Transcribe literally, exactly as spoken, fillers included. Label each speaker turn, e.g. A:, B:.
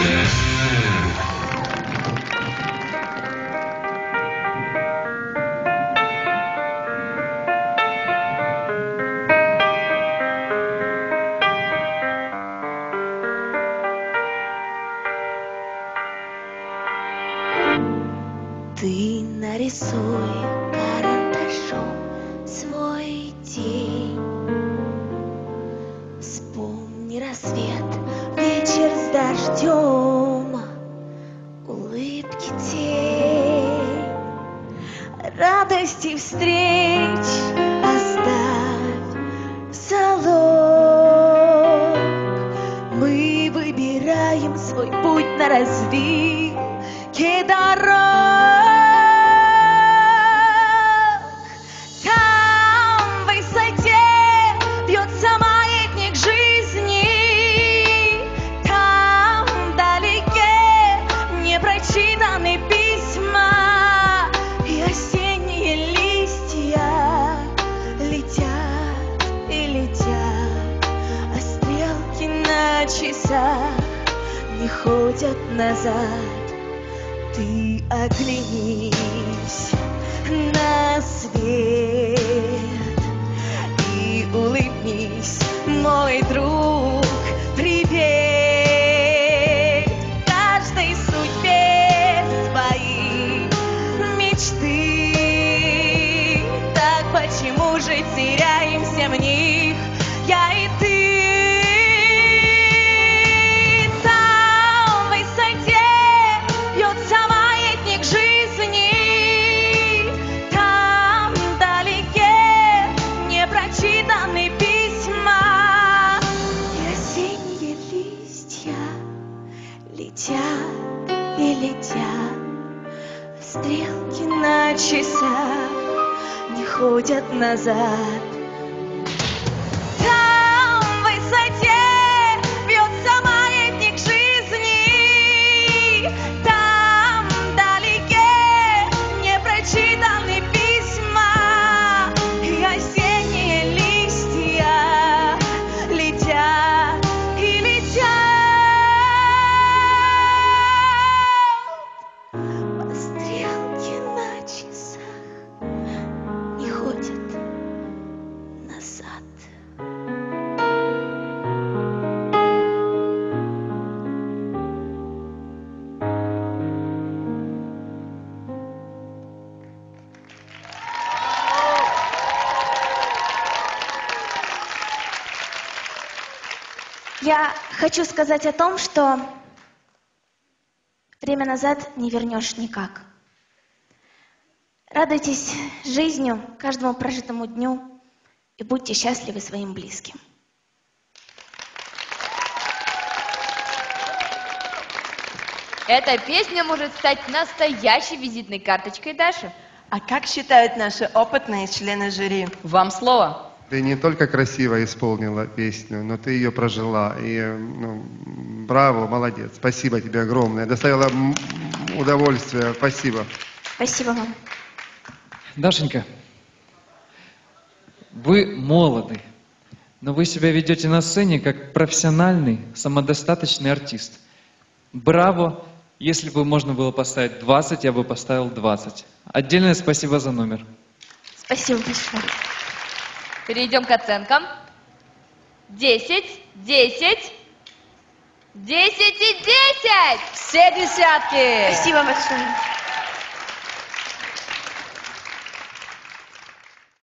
A: Ты нарисуй карандашом свой день. Вспомни рассвет, вечер с дождем, улыбки тень, радости встреч оставь залог. Мы выбираем свой путь на развилке дорог. Не ходят назад. Ты оглянись на свет и улыбнись, мой друг, привет каждой судьбе свои мечты. Так почему же теряемся в них, я и ты? Летят и летят, стрелки на часах не ходят назад. Там в высоте бьется маятник жизни, там вдалеке непрочитаны письма, и осенние листья летят и летят. Я хочу сказать о том, что время назад не вернешь никак. Радуйтесь жизнью, каждому прожитому дню и будьте счастливы своим близким.
B: Эта песня может стать настоящей визитной карточкой Даши.
C: А как считают наши опытные члены жюри?
B: Вам слово.
D: Ты не только красиво исполнила песню, но ты ее прожила. И, ну, браво, молодец. Спасибо тебе огромное. Доставила удовольствие. Спасибо.
A: Спасибо вам.
E: Дашенька, вы молоды, но вы себя ведете на сцене как профессиональный, самодостаточный артист. Браво! Если бы можно было поставить двадцать, я бы поставил двадцать. Отдельное спасибо за номер.
A: Спасибо большое.
B: Перейдем к оценкам. Десять, десять, десять и десять! Все десятки!
A: Спасибо большое.